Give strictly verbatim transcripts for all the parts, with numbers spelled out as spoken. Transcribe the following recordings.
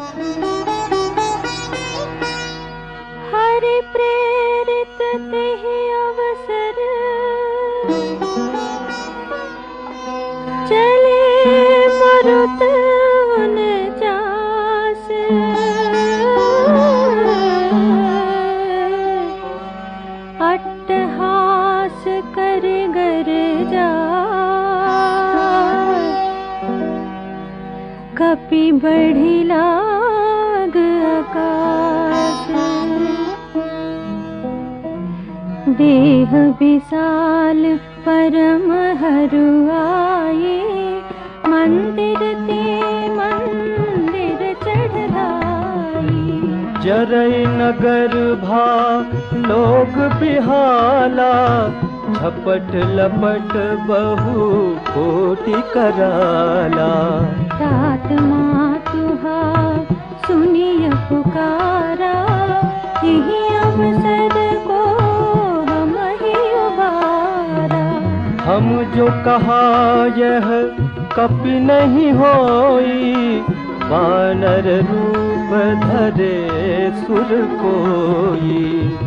हरि प्रेरित तेहि अवसर चले मरुत उनचास। अट्टहास कर गरजा कपि बढ़ी लाग आकाश। देह विशाल परम हरुआए मंदिर ते मंदिर चढ़ाई। जरई नगर भा लोग बिहाला झपट लपट बहु कोटि कराला। तात मातुहा सुनिय पुकारा यही अवसर को हम ही उबारा। हम जो कहा यह कपि नहीं होई वानर रूप धरे सुर कोई।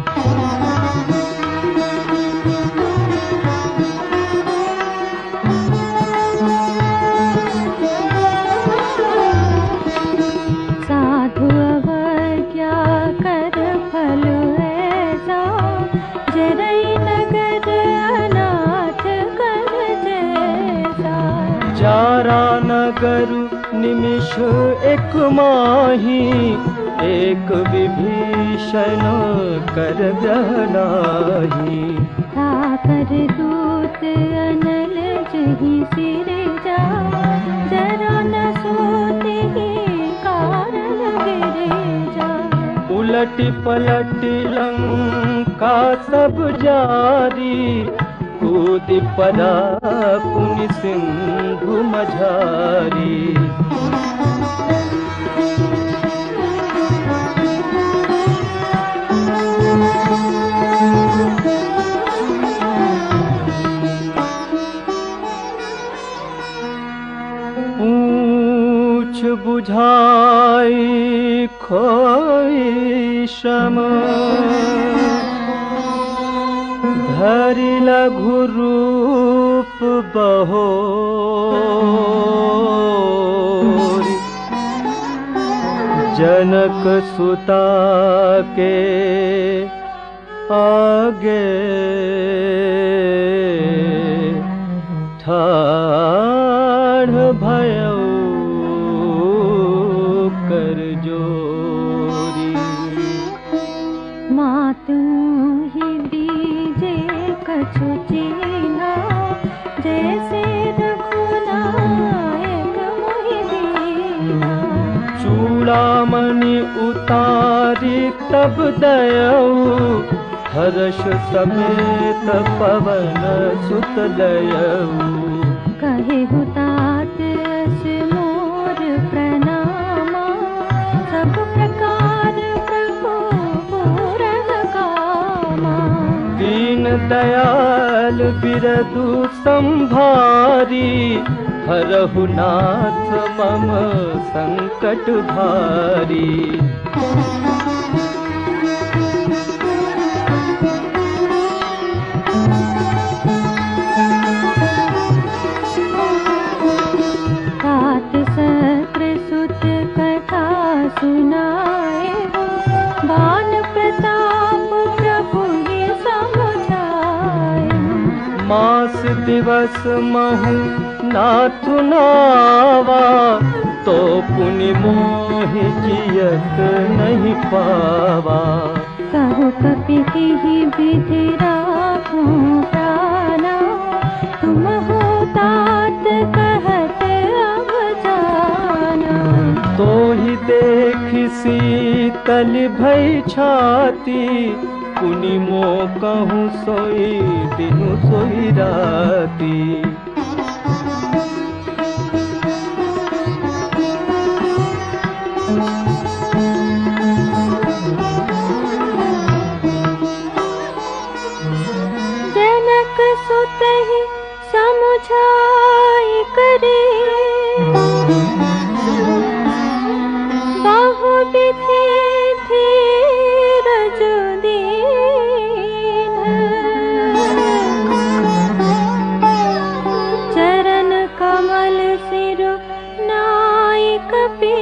साधु अवज्ञा कर फल ऐसा जरई नगर अनाथ कर जैसा। चारा नगर निमिष एक माही एक विभीषण कर ग्रहणाही। ताकर दूत अनल जही सिर जा जरा न सोते ही कारण गिरे जा। उलटी पलटी लंका सब जारी कूदि पड़ा पुनि सिंधु मझारी। पूछ बुझाई खोई श्रम धरि लघु रूप बहोरी। जनक सुता के आगे ठाढ़ भयो कर जोरी। मातु ही दीजे कछु चीना जैसे रघुनायक मोहि दीना। चूड़ामणि उतारी तब दयऊ हर्ष समेत पवन सुत दयऊ। कहे हुतात अस मोर प्रणामा सब प्रकार प्रभु पूरन कामा। दीन दयाल बिरदु संभारी हरहु नाथ मम संकट भारी। तात सत्र सुत कथा सुनाए बान प्रताप प्रभु ही समुझाए। मास दिवस महु नाथु नावा तो पुनि मोहि जियत नहीं पावा। कहु कपि ही विधि राखूं प्राणा तुम हो तात कहत अब जाना। तो ही देखि शीतल भई छाती पुनि मो कहूँ सोई दिनु सोई राती। जनक सुत ही समुझाई करे बाबा विधि धीरज दीन, चरण कमल सिर नायक पे,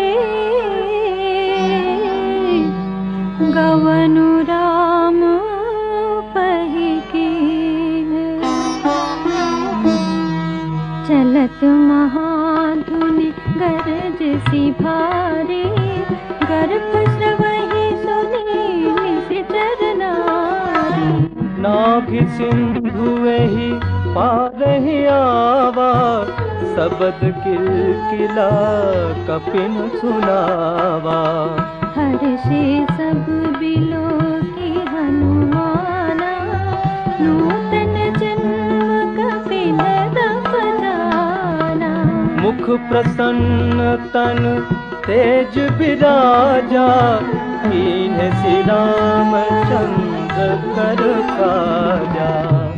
गवनु राम पहि कीन। चलत महाधुनि गरज सी भारी, गर्भ स्रवहि सुनी निशिचर नारी। नाभि सिंधु एहि पारहि आवा, सबद किलकिला कपिन सुनावा। हर्षे सब बिलो की हनुमाना, नूतन जन्म कपिन दपजाना। मुख प्रसन्न तन तेज विराजा, कीन्हे श्री रामचंद्र कर काजा।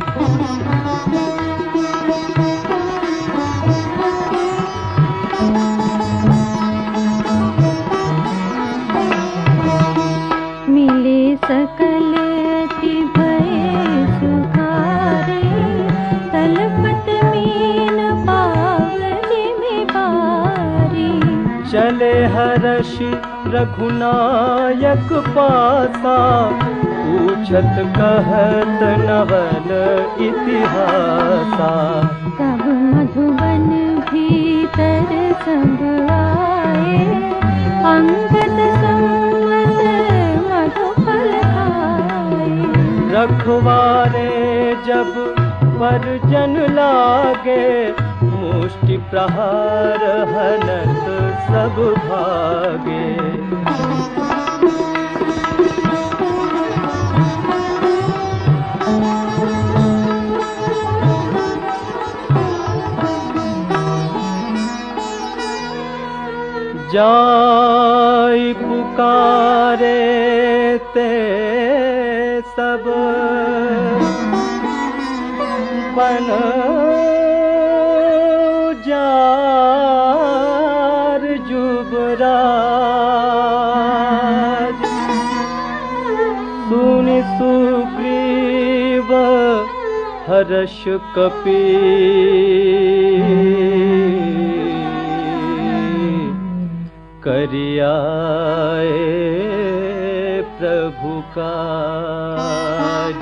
मिले सकल अति भय सुखारे, तलपत मीन पावनी में बारी। चले हर्षि रघुनायक पासा, पूछत कहत नवल इतिहासा। तब मधुबन भीतर सब आए, अंगद सम्मत मधुफल खाए। रखवारे जब परिजन लागे, मुष्टि प्रहार हनत सब भागे। जाई पुकारे ते सब बन जार जुबराज। सुनि सुग्रीव हर्ष कपि, करियाए प्रभु काज।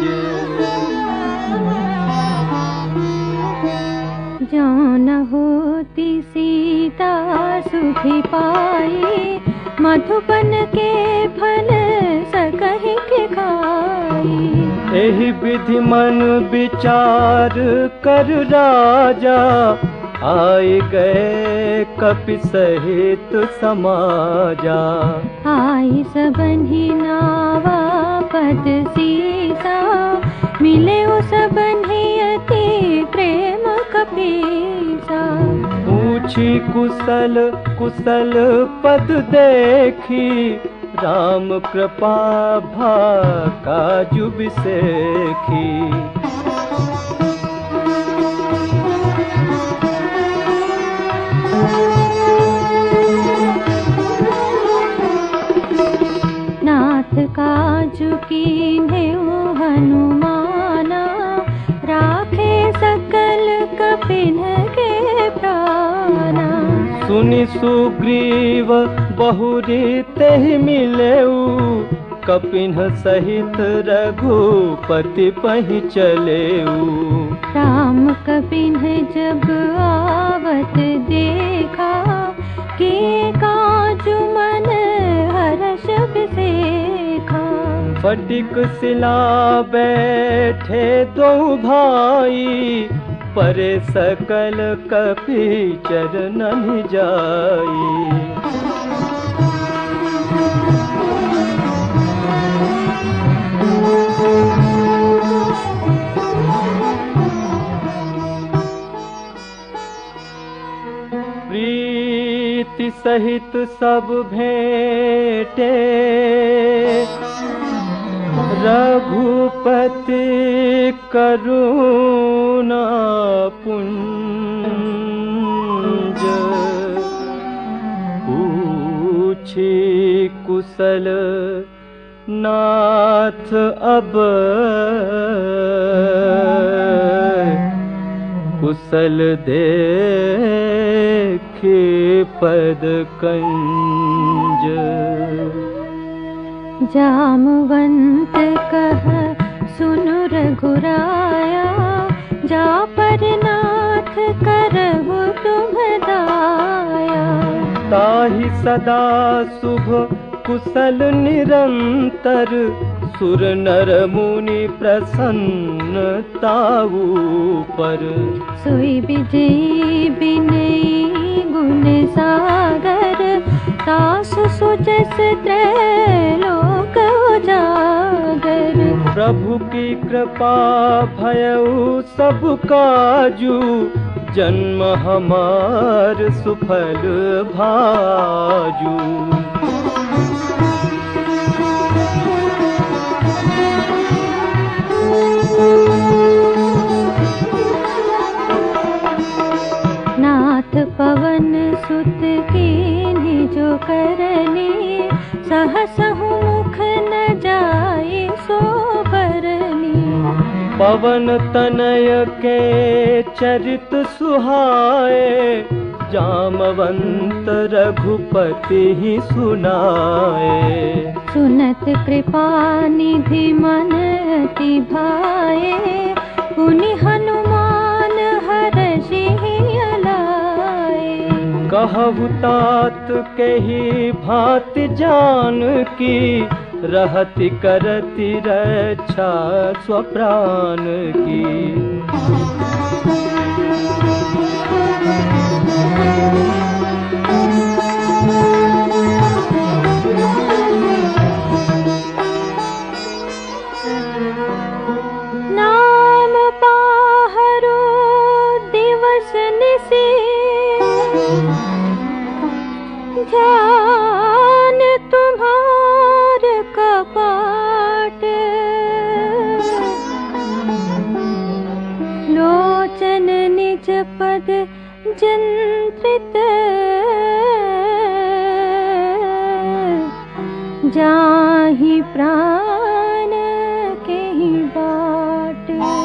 जो न होती सीता सुखी पाई, मधुबन के फल सकहि के खाई। एहि विधि मन विचार कर राजा, आए गए कपि सहित समाजा। आई सबन्हि नावा पद सीसा, मिले ओ सबन्हि अति प्रेम कपीसा। पूछी कुशल कुशल पद देखी, राम कृपा भा काजु बिसेखी। नाथ काजु कीन्हेउ हनुमाना, राखे सकल कपिन के प्राणा। सुनि सुग्रीव बहुरी तेहि मिलेऊ, कपिन सहित रघुपति पहि चलेऊ। राम कपिन जब आवत देखा, कि काजु मन हर्ष बिसेखा। फटिक सिला बैठे दो भाई, परे सकल कपि चरणन जाई। प्रीति सहित सब भेंटे, रघुपति करुणा पुंज। पूछी कुशल नाथ अब कुशल देखे पद कंज। जामवंत कह सुनु रघुराया, जा पर नाथ करहु तुम दाया। ताहि सदा शुभ कुशल निरंतर, सुर नर मुनि प्रसन्न ताऊ पर। सोई विजयी विनयी गुण सागर, तासु सुजस त्रैलोक उजागर। प्रभु की कृपा भयउ सब काजू, जन्म हमार सुफल भाजू। नाथ पवन सुत कीन्ही जो करनी, सहसहु मुख न जाए सो बरनी। पवन तनय के चरित सुहाए, जामवंत रघुपति ही सुनाए। सुनत कृपा निधि मन अति भाए, पुनि हनुमान हरषि अलाए। कहु तात कही भांति जान की, रहति करति रक्षा स्वप्राण की। नाम पाहरो दिवस निशि, ध्यान तुम्हार कपाट। लोचन निज पद जंत्रित, जाहि प्राण के बाट।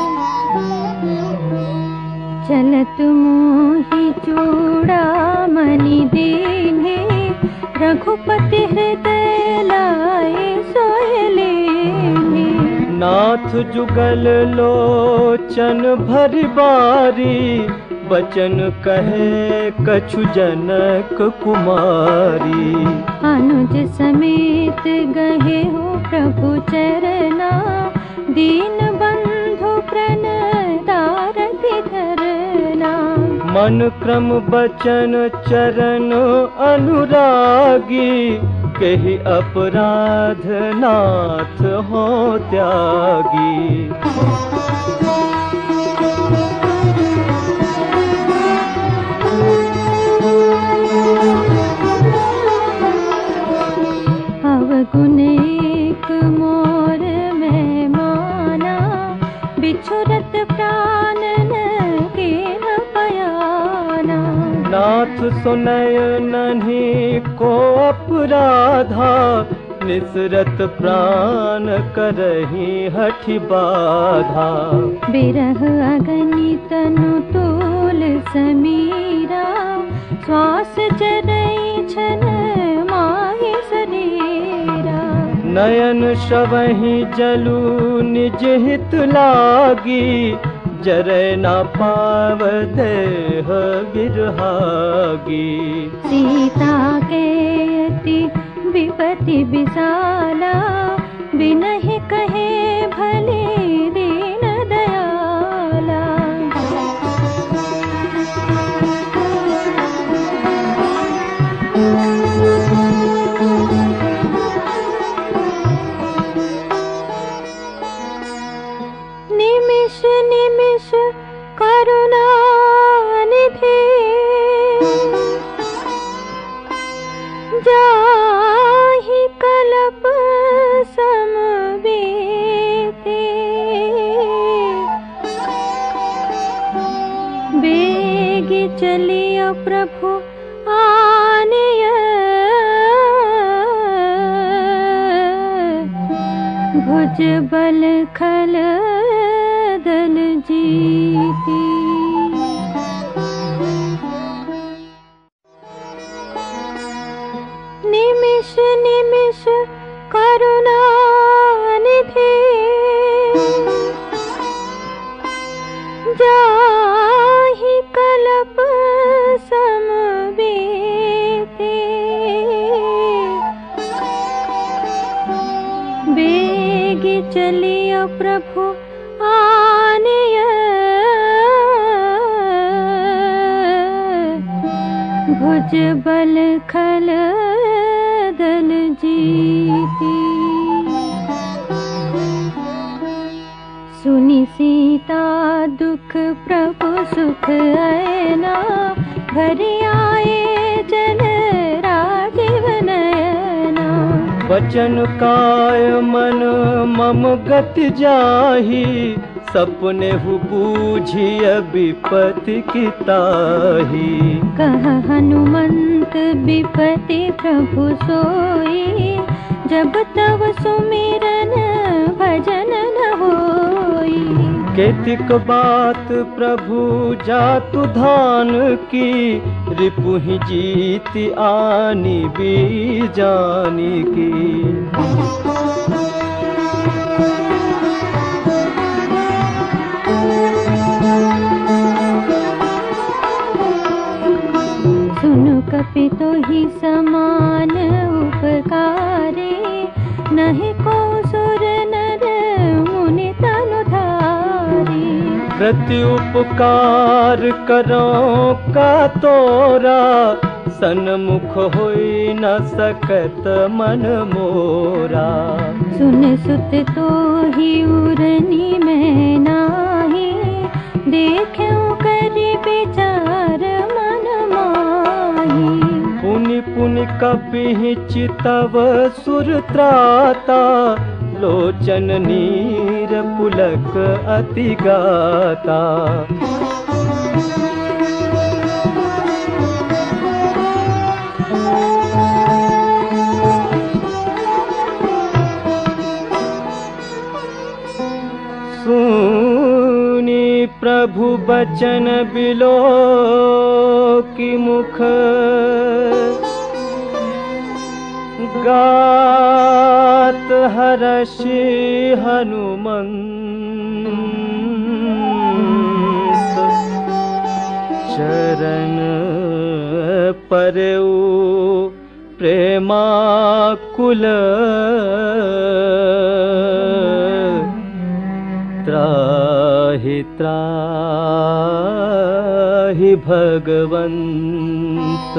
चलत मोहि चूड़ामणि दीन्हे, रघुपति हृदय लाए सोय लीन्हे। नाथ जुगल लोचन भरि बारी, बचन कहे कछु जनक कुमारी। अनुज समेत गहे हो प्रभु चरना, दीन बंधु प्रणतारति धरना। मन क्रम बचन चरण अनुरागी, कहि अपराध नाथ हो त्यागी। अवगुण एक मोर में माना, बिछुरत प्राण न के न पयाना। नाथ सुनय नन्ही को अपराधा, निसरत प्राण करही हठि बाधा। बिरह अगनि तनु तोल समीरा, श्वास जरई छन माहि शरीरा। नयन श्रवहि जलु निज हित लागी, जरै न पाव देह बिरहागी। सीता के अति विपति विशाला, बिनहि कहे भले दीन दयाला। निमिष निमिष करुणा निधि, जाहि कलप समबीते। बेगी चलिय प्रभु आनिय, भुज बल खल दल जीती। निमिष निमिष करुणा निधि जाहि कल्प सम बीते। बेग चलियो प्रभु आनिय भुज बल खल दल जीती। सुनि सीता दुख प्रभु सुख ऐना भरि आए जन राजीव नयना। वचन काय मन मम गति जाहि सपने हु बूझिय विपत्ति की ताहि। कह हनुमंत विपत्ति प्रभु सोई जब तब सुमिरन भजन न होई। केतिक बात प्रभु जातु धान की रिपुहि जीति आनी भी जानी की। सुनु कपि तो ही समान उपकारी नहीं को सुर नर मुनि तनु धारी। प्रति उपकार करो का तोरा सन्मुख होई न सकत मन मोरा। सुन सुत तो ही उरनी में नाही देख्यो करि विचार मन माही। पुनि पुनि कपि चितव सुर त्राता लोचन नीर पुलक अति गाता। सुनी प्रभु बचन बिलो की मुख गात हर्षि हनुमंत। चरण परउ प्रेमाकुल त्राहि त्राहि भगवंत।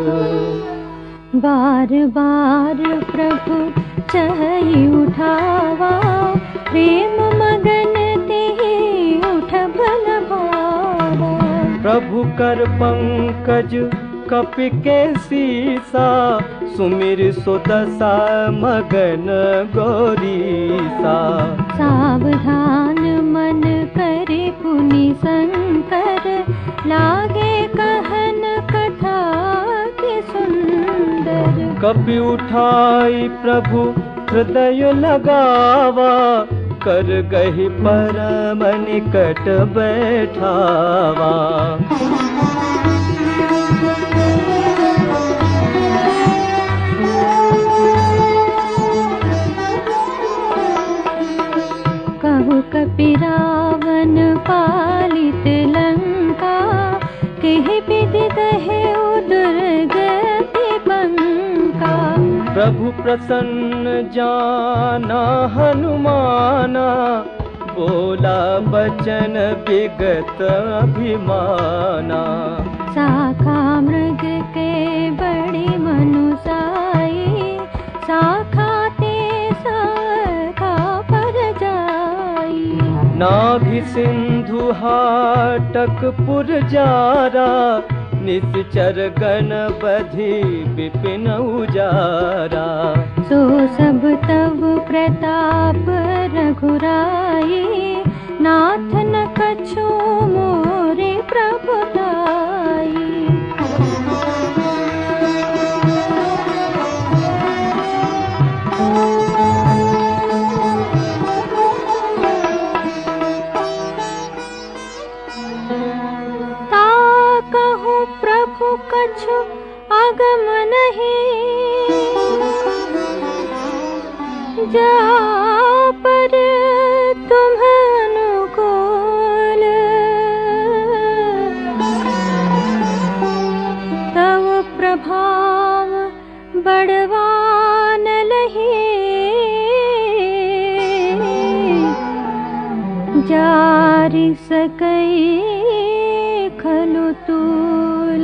बार बार प्रभु चहि उठावा प्रेम मगन तेहि उठ बल भावा। प्रभु कर पंकज कपि के सीसा सुमिर सो दशा मगन गौरीसा। सावधान मन करे पुनि शंकर लागे कहन कथा के सुंदर। कपि उठाई प्रभु हृदय लगावा कर गहि परम निकट बैठावा। कहु कपि रावण पालित लंका केहि विधि दहे दुर्गति बंका। प्रभु प्रसन्न जाना हनुमाना बोला बचन विगत अभिमाना। शाखा मृग के बड़ी मनुसाई शाखा ते शाखा पर जाई। नाभि सिंधु हाटक पुर जारा निश्चर गण बधि विपिन उजारा। सो सब तब प्रताप रघुराई नाथ न कछु मोरे प्रभु दाई। जा पर तुम अनुकूल, तव प्रभाव बड़वान लहे, जारी सकई खलु तूल।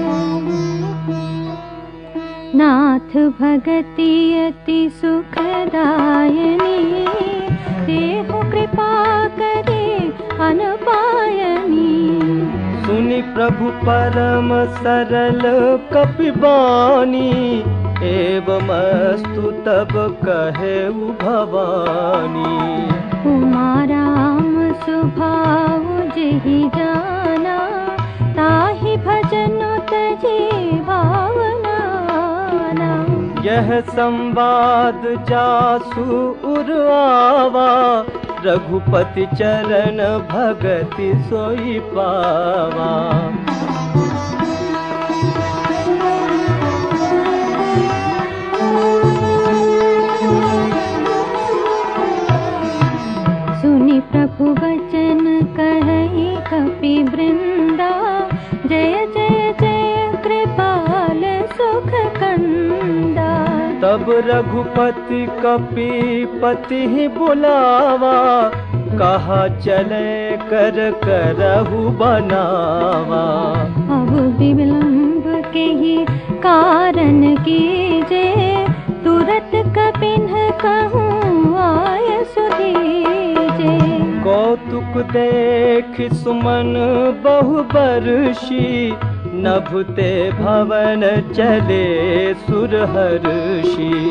नाथ भगति अति सुखदायनी, देहु कृपा करे अनपायनी। सुनि प्रभु परम सरल कपिबानी, एवमस्तु तब कहेउ भवानी। उमा राम सुभाव जेहि जाना, ताहि भजन तजी भावना। यह संवाद जासु उर आवा, रघुपति चरण भगति सोई पावा। सुनि प्रभु वचन कहई कपि वृंदा, जय जय जय कृपाल सुख कंदा। तब रघुपति कपिपति बुलावा, कहा चले कर करहु बनावा। अब विलंब के ही कारण कीजे, तुरत कपिन्ह कहूँ आय सुधीजे। कौतुक देख सुमन बहु बरषि, नभते भवन चले सुरहर्षि।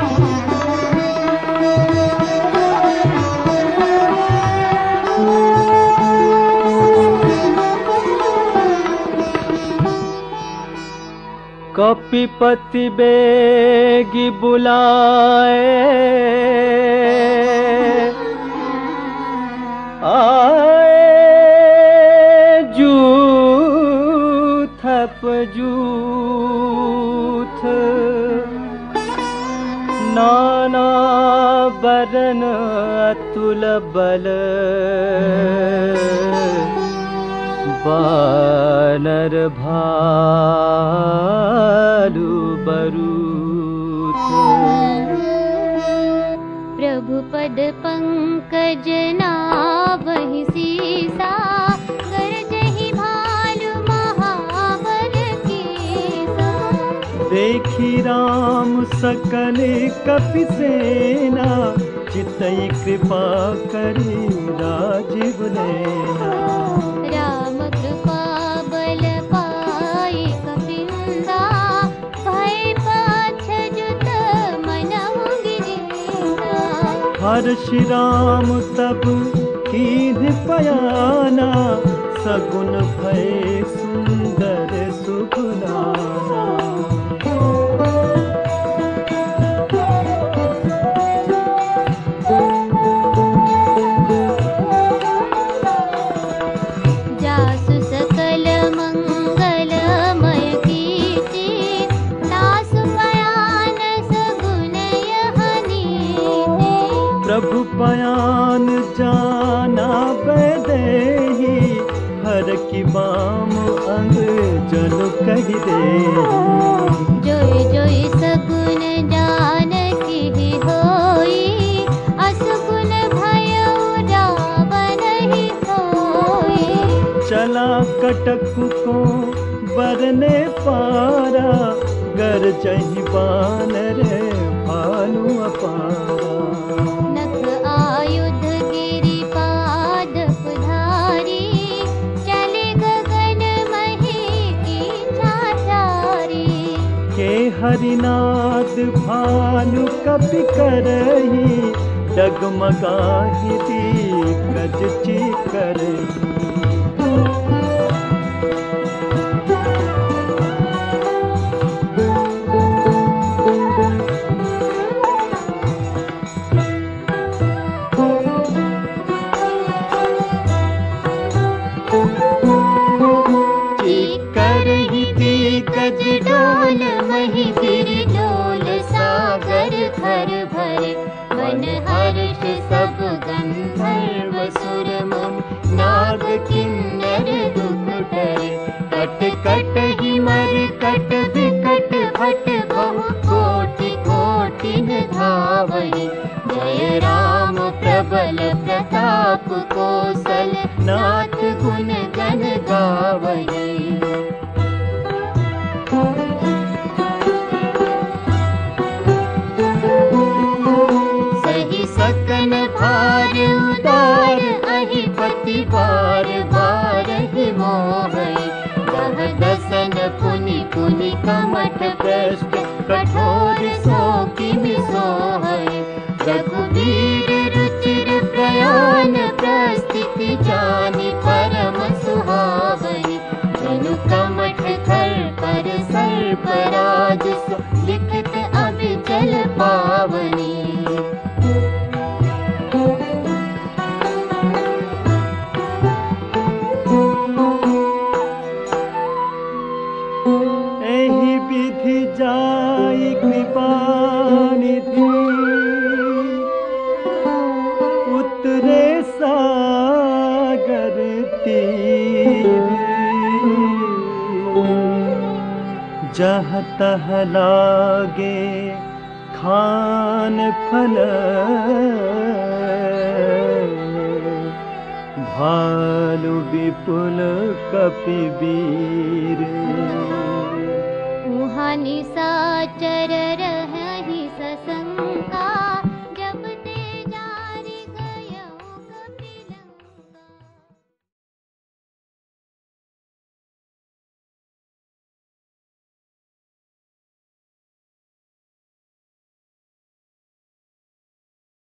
कपिपति बेगी बुलाए, आए जूथप जूथ, नाना बरन अतुल बल। बानर भालु बरूथ, प्रभु पद पंकज नाभहि सीसा, गरजहि भालु महाबल कीसा। देखी राम सकल कपि सेना, चितई कृपा करी राजीव नैना। राम कृपा बल पाई कपिंदा, भय पाछजुत मनहु गिरिंदा। हर्षि राम तब कीन्ह पयाना, सगुन भय सुंदर सुगुनाना। जासु सकल मंगलमय कीर्ति, तासु पयान सगुन यह नीति। प्रभु पयान जाना बैदेही, हर की बाम अंग जन कहि दे। जोई जोई सगुन जानकी होई, असगुन भयउ रावण ही सोई। चला कटक को बरने पारा, गरजहि बानर भालु अपारा। नख आयुध गिरि पादप धारी, चले गगन मही की चाचारी। के हरिनाद भालु कपि करही, डगमगाहि दिग्गज चिकरही। चिकरही दिग्गज डोल मही गिरि डोल, सागर खर भरे देश सब गंधर्व सुर मुनि नाग किन्नर दुख टरे। कट कट ही मर कट विकट भट बहु कोटि कोटि न धावहि। जय राम प्रबल प्रताप कौशल नाथ गुण गण गावहि। सही सकन भार उदार अहिपति बार बार ही मोहई। दह दसन पुनि पुनि कमठ भ्रष्ट कठोर सो किमि सोहई। रघुवीर रुचिर प्रयाण प्रस्थिति जानि परम सुहावई। जनु कमठ धर पर सर्पराज सो लिखित अविचल पावनी। एहि विधि जाई कृपा निधि उतरे सागर तीर। जह तह लागे खान फल भालु विपुल कपिवीर। उहाँ निशाचर